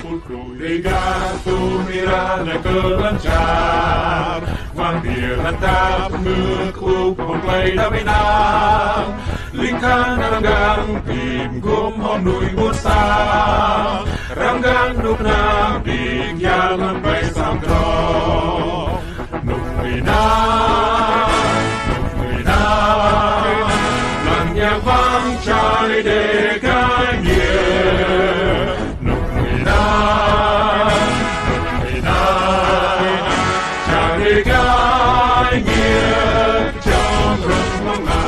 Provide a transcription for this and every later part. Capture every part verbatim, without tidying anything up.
Putku Legato Miranda kelancar Manggil rantap mekuk Pemplay damai nang Lingkang ranggang Tim gom honui musang Ranggang nuk nang Ding yang bay sam trong Nuk minang Nuk minang Lang yang vang chai dekai nye Nuk minang Nuk minang Chai dekai nye Trong rừng mong nang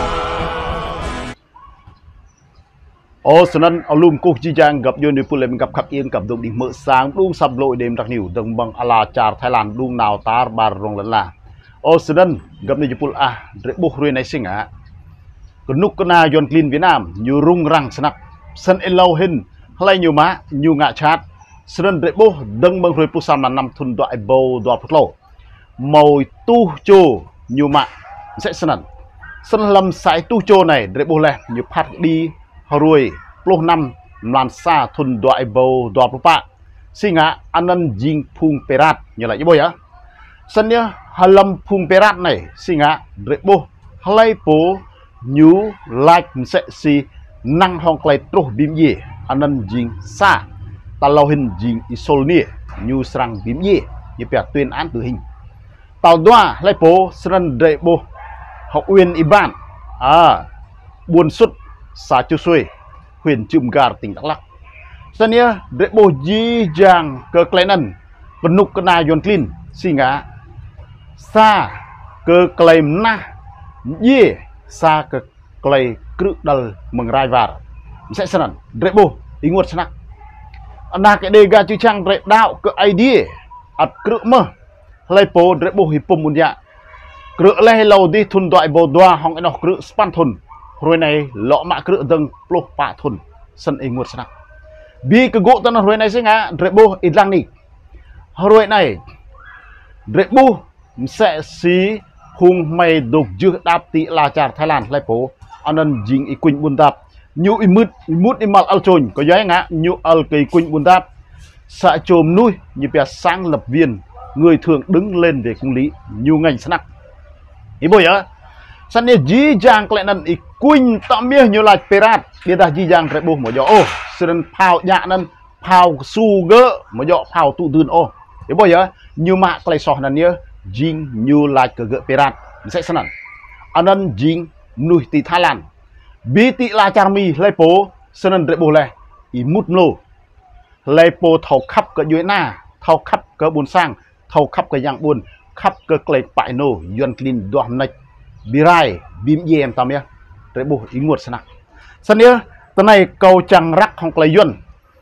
Ô sân ân ở lùm cục chi giang gặp yun đi phụ lệ gặp khắp yên gặp dụng đi mở sáng đung sập lội đêm đặc nhiều đồng bằng ala char Thái Lan đung nào tar bar rong lần là ô sân ân gặp đi phụ à rễ buộc ruồi này sinh á còn nút con na yon clean Việt Nam nhiều rung răng snak sân elau hin hay nhiều má nhiều ngạ chát sân ân rễ buộc đằng bằng ruồi pusam là năm thun đoạn bầu đoạn phật lô màu tu chô nhiều mạ sẽ sân ân sân lâm sải tu chô này rễ buộc lẹ nhiều phát đi ruồi puluh enam làm sa thun đoạn bầu đoạn phật bạ sinh á anh ân jing phung perat như lại như bôi á sân nhá halam phung perat này sinh á rễ buộc hay phố như like sẽ si năng hong clay trúc bím ye anan jing sa ta lâu hình jing isol nia như sang bím ye như bẻ tuyên án tử hình tàu đoa lấy phố sân đệ bô học uyên iban à buôn xuất xã chu xuôi huyện chùm gà tỉnh Đắk Lắk sân nhá đệ bô di giang cơ clay nần vẫn nục na yon clean si ngã sa cơ clay na ye sa ke klei kruk dal mengrai var sẽ sân rễ bô ý nguột snak na cái đề ga chữ trang rễ đạo ke idea at kruk mơ lay po rễ bô hipum mun ya kruk lay lâu đi thun doại bồ doa hong eno kruk span thun rồi này lọ mạ kruk dâng plo pa thun sân ý nguột snak bi ke gỗ tan rồi này sẽ ngã rễ bô ít lang ni rồi này rễ bô sẽ xí hung mày đục dư đáp tị la char Thái Lan lại phố anh ân dính ý quỳnh buôn tạp nhu ý mứt mút ý mal al trồn có giấy ngã nhu al cây quỳnh buôn tạp xạ trồm nuôi như bè sang lập viên người thường đứng lên để cung lý nhu ngành snack ý bồi á sẵn này dí giang lại nân ý quỳnh tạm bia như là perat bia ta dí giang rẽ bố một gió ô sân phao nhạ nân phao su gỡ một gió phao tụ tươn ô ý bồi á như mạ lại sọ nân nhớ jing như là ke gỡ perat sẽ sẵn anh ân jing nuôi tị Thái Lan bi tị la charmi lấy phố sân rễ bồ lè ý mút lô lấy phố thầu khắp cái dưới na thầu khắp cái buôn sang thầu khắp cái dạng buôn khắp cái cây bại nô yon clean đoan này birai bím yem tam ya rễ bồ ý nguột sân sân nhớ tận này cầu chẳng rắc không cây yon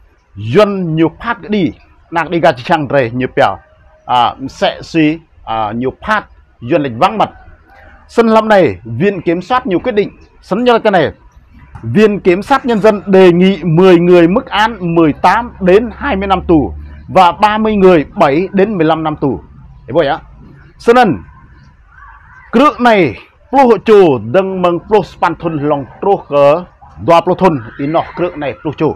yon nhiều phát cái đi nàng đi gà chỉ chẳng rề nhiều bèo à sẽ suy à, nhiều phát duyên lịch vắng mặt sân lâm này viện kiểm soát nhiều quyết định sân như là cái này viện kiểm sát nhân dân đề nghị mười người mức án mười tám đến hai mươi năm tù và ba mươi người bảy đến mười lăm năm tù thế vậy á sân ân cước này pro hộ chủ đừng mừng pro span thôn lòng pro cỡ đoa pro thôn ý nọ cước này pro chủ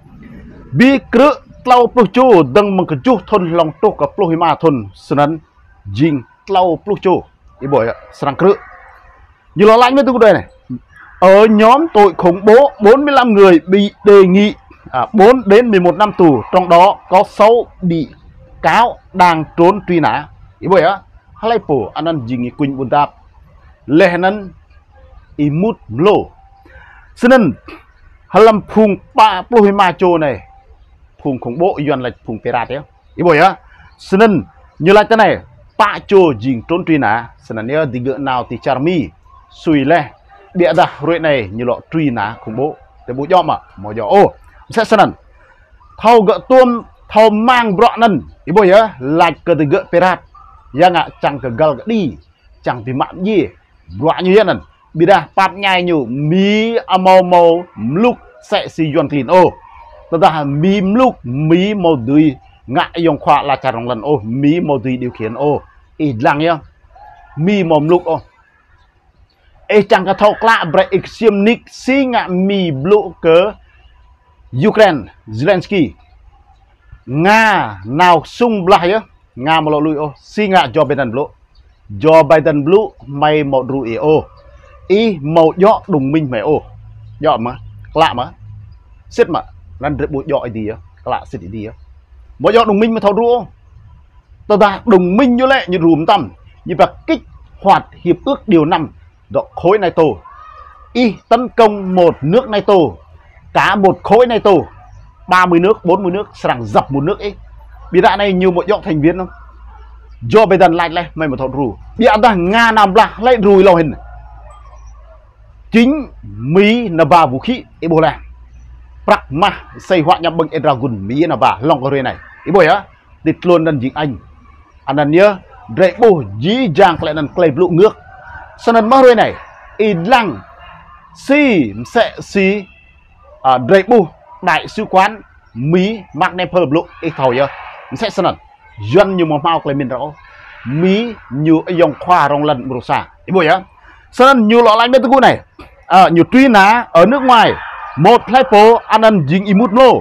bi cước lau pro chủ đừng mừng cái chủ thôn lòng pro cỡ pro hima thôn sân ân jing lau pro chủ ý bội ạ sang cự như lo lạnh với tôi đây này ở nhóm tội khủng bố bốn mươi lăm người bị đề nghị à, bốn đến mười một năm tù trong đó có sáu bị cáo đang trốn truy nã ý bội ạ hay phủ anh ăn jing quỳnh buôn tạp lệ năn imut lô xin halam phùng ba plohima chô này phùng khủng bố dọn là phùng perat đấy ý bội ạ xin như là cái này pa cho jing trốn truy nã sebenarnya di gỡ nào thì charmi sui le bịa ra rồi này như lọ truy nã khủng bố để bố cho mà mò cho ô sẽ sân thâu gỡ tuôm thâu mang bọ nần ý bồi á lại cơ từ gỡ perat yang ạ chẳng cơ gal đi chẳng thì mặn gì bọ như thế này bị đa pat nhai nhiều mí màu màu lúc sẽ si yuan clean ô tao ta mí lúc mí màu đuôi ngại dùng khoa là chả lần ô mí màu đuôi điều khiển ô ít lăng nhá mi mồm lúc ô ê chẳng có thâu lạ break xiêm nick xí ngạ mi blue cớ Ukraine Zelensky Nga nào sung blai á Nga mà lộ lui ô si ngạ Joe Biden blue Joe Biden blue mày một rủi ô y màu dọ đồng minh mày ô dọ mà lạ mà xếp mà nên rất bụi dọ gì á lạ xếp gì á mỗi dọ đồng minh mà thầu rùa tờ ta đồng minh như lệ như rùm tầm như và kích hoạt hiệp ước điều năm dọ khối NATO y tấn công một nước NATO cả một khối NATO ba mươi nước bốn mươi nước sẵn dập một nước ấy bị đại này nhiều một dọ thành viên không Joe Biden lại lại mày mà thầu rùa bị anh ta Nga nằm là lại rùi lâu hình chính Mỹ là ba vũ khí Ebola Pragma xây hoạn nhằm bằng Dragon Mỹ là ba lòng cái này ý bồi á địch luôn lần dính anh anh là nhớ rễ bồ dí dàng lại lần clay lụ nước sau lần mất này ý lăng si sẽ si à, rễ bồ đại sứ quán Mỹ Magneper lụ ý thầu nhớ sẽ sau lần dân như một mau clay mình rõ Mỹ như dòng khoa rong lần một xa ý bồi á sau lần nhiều lọ lạnh bên tôi này à, nhiều truy ná ở nước ngoài một lấy phố anh ăn dính ý mút lô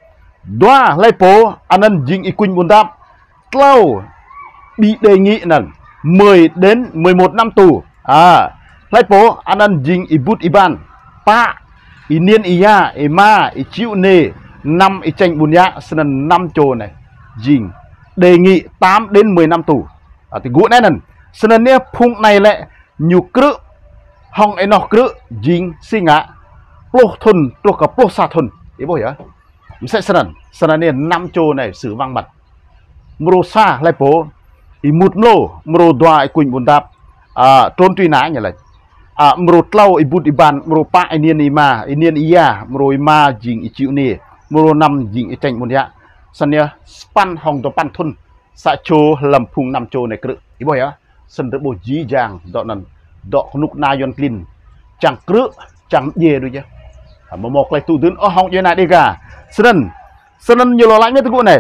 đoa lấy phố anh ăn dính ý quỳnh buồn tạp lâu bị đề nghị là mười đến mười một năm tù à lấy phố anh ăn dính ý bút ý bàn pa ý niên ý ya ý ma ý chịu nề năm ý tranh buồn nhạ sân năm trồ này dính đề nghị tám đến mười năm tù à, thì gũ này nè sân nè phung này lệ nhiều cự hong ấy nó cự dính xì ngã plo thun plo cả plo sa thun ý bồi á sẽ sân sân này năm châu này sử vang mặt mro sa lại phố ý một lô mro đoài quỳnh buồn đạp à trốn truy nã như này à mro tlau ý bút ý bàn mro pa ý niên ý ma ý niên ý ya mro ý ma dính ý chịu nề mro năm dính ý tranh buồn dạ sân này span hong to pan thun sa châu làm phung năm châu này cự ý bồi á sân đỡ bộ dí dàng đó là đó nục na yon clean chẳng cự chẳng về đôi chứ mà một lại tụ tướng ở họng như này đi cả sân sân nhiều lo lắng nhất cái này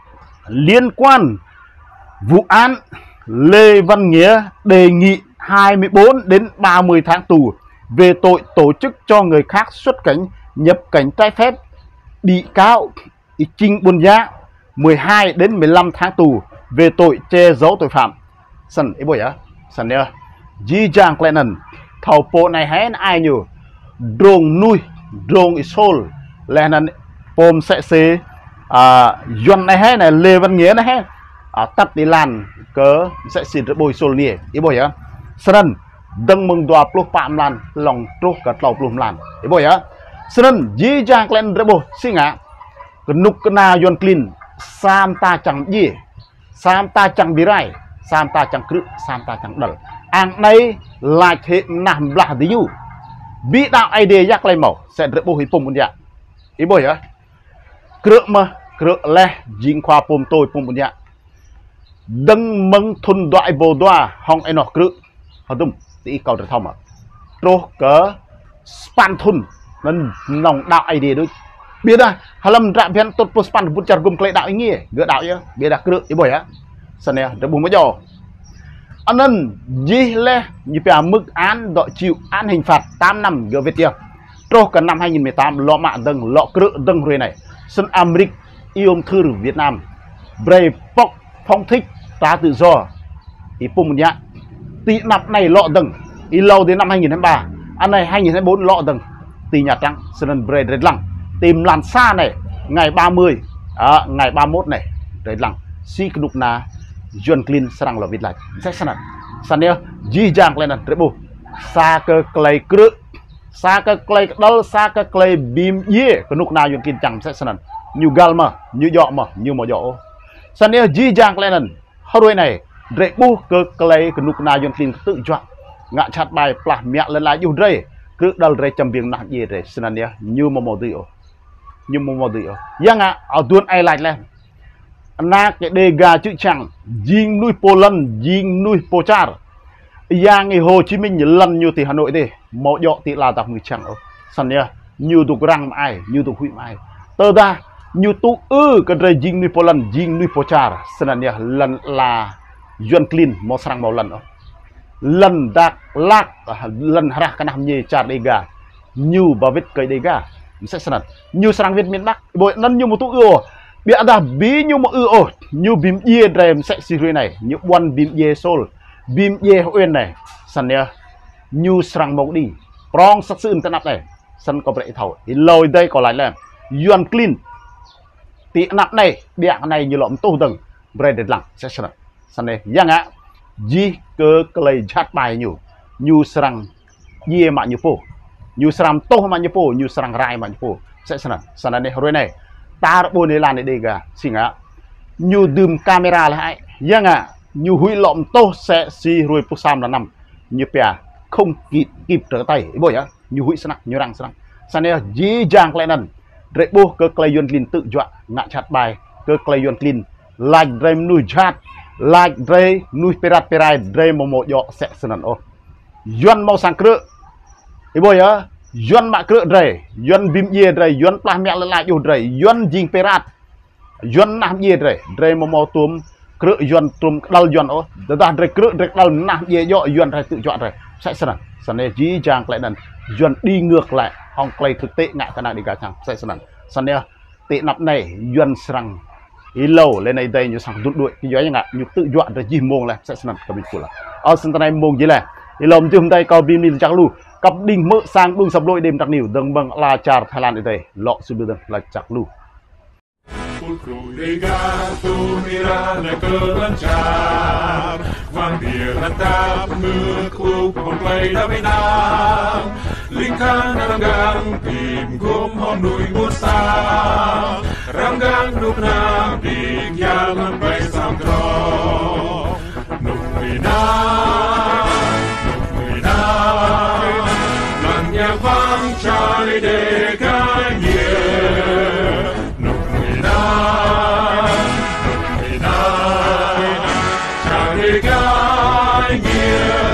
liên quan vụ án Lê Văn Nghĩa đề nghị hai mươi bốn đến ba mươi tháng tù về tội tổ chức cho người khác xuất cảnh nhập cảnh trái phép bị cáo Trinh Buôn Giá mười hai đến mười lăm tháng tù về tội che giấu tội phạm sân ấy bồi á sân nhớ Di Giang Clennon thầu bộ này hén ai nhiều drone nuôi drone isol là nên pom sẽ xế à dân này hết này Lê Văn Nghĩa này hết à tắt đi lan cớ sẽ xịt bồi sol nè ý bồi á sân đừng mừng đoạt lúc phạm lan lòng trúc cả tàu plum lan ý bồi á sân Di Giang Clennon rất bồi xí ngã cái nục cái na yon clean sam ta chẳng gì sam ta chẳng bị rai sam ta chẳng cự sam ta chẳng đần anh đây là thế nằm là tí dụ bị đạo ai đề giác lấy màu sẽ rỡ bố hình pông một dạng ý bồi á cự mà cự lè dính khoa pông tôi pông một dạng đừng mừng thun đoại bồ đoà hong ai nọ cự hả đúng tí cầu trở thông à trô cớ span thun nên lòng đạo ai đề đối biết à hà lâm rạm phiên tốt bố span bút chặt gồm cái đạo ý nghĩa gỡ đạo nhá biết à cự ý bồi á sân nè rỡ bố mới dò anh nên gì lẽ như phải mức án đợi chịu án hình phạt tám năm gỡ Việt Nam cho cả năm hai nghìn mười tám lọ mạ dâng lọ cự dâng rồi này sân Americ yêu thư Việt Nam brave pok phong thích ta tự do thì pum nhá tỷ nạp này lọ dâng đi lâu đến năm hai nghìn hai mươi ba anh này hai nghìn hai mươi bốn lọ dâng tỷ Nhà Trắng sân brave red lăng tìm làn xa này ngày ba mươi à, ngày ba mươi mốt này red lăng si nục na John Clean serang lo Việt lại sẽ sẵn sẵn nhớ Di Giang lên nè bu sa cơ clay cự sa cơ clay đâu sa cơ clay bìm ye cái nút nào John Clean chẳng sẽ sẵn nhiều gal mà nhiều dọ mà nhiều mà dọ sẵn nhớ Di Giang lên nè hồi này rễ bu cơ clay cái nút nào John Clean tự chọn ngã chặt bài plak mẹ lên lại yêu đây cứ đal rễ chầm viên nặng gì đấy sẵn nhớ nhiều mà mò điệu nhiều mà mò điệu giang ạ ở tuần ai lại lên na cái đề gà chữ chẳng riêng nuôi Poland riêng nuôi Pochar yang người Hồ Chí Minh lần như thì Hà Nội đi mỏ dọ thì là tập người chẳng sẵn nhá nhiều tụ răng ai nhiều tụ hụi ai tơ ra nhiều tụ ư cái đời riêng nuôi Poland riêng nuôi Pochar sẵn nhá lần là John Clean mỏ sang màu lần lần đặc lạc lần ra cái năm nhì char đề gà nhiều bà vết cây đề gà sẽ sẵn nhiều sang Việt miền Bắc bội lần nhiều một tụ ư bịa đã bí như một ư ổ như bìm ye đệm sẽ xì ruồi này như one bìm ye sol bìm ye uyên này sân nè như sang mộc đi prong sắc sươn tân áp này sân có bệ thầu thì lôi đây còn lại là yuan clean tị nạp này bịa này như lọm tô từng bread lặng sẽ sân sân này giang ạ di cơ clay chat bài nhiều như sang ye mà như phố như sang tô mà như phố như sang rai mà như phố sẽ sân sân này rồi này ta đã bôi lên này đây cả xin ạ như đùm camera lại giang ạ như huy lọm tô sẽ si rồi phụ sam là nằm như pia không kịp kịp trở tay bôi á như huy sang như răng sang sang này dí dàng lại nần rễ bô cơ clay yuan clean tự dọa ngã chặt bài cơ clay yuan clean like rem nuôi chat like rem nuôi perat perai rem một một dọ sẽ sân ô yuan mau sang cựa bôi á yuan mạ cựa rề yuan bim ye rề yuan plah mẹ lạiอยู่rề yuan jing perat yuan nam ye rề rề mò mò tuom cựa yuan tuom đal yuan ô đó rề cựa rề đal nam ye dọ yuan rề tự chọn rề sẽ sẵn sẵn này dí chang lại đần yuan đi ngược lại hong clay thực tế ngại cái nào đi cả chăng sẽ sẵn sẵn này tệ nắp này yuan sang ý lâu lên này đây như sang rút đuổi cái gió như ngại như tự chọn rồi gì mông lại sẽ sẵn cái bình phụ là ở sân này mông gì này ý lồng chứ hôm nay có bim đi chắc luôn cặp đinh mỡ sang đung sập lôi đêm đặc nhiều đừng bằng là char Thái Lan đây lọ sự đưa là chắc luôn nhạc vang trời để ca nghĩa nụ cười na nụ cười na trời để ca nghĩa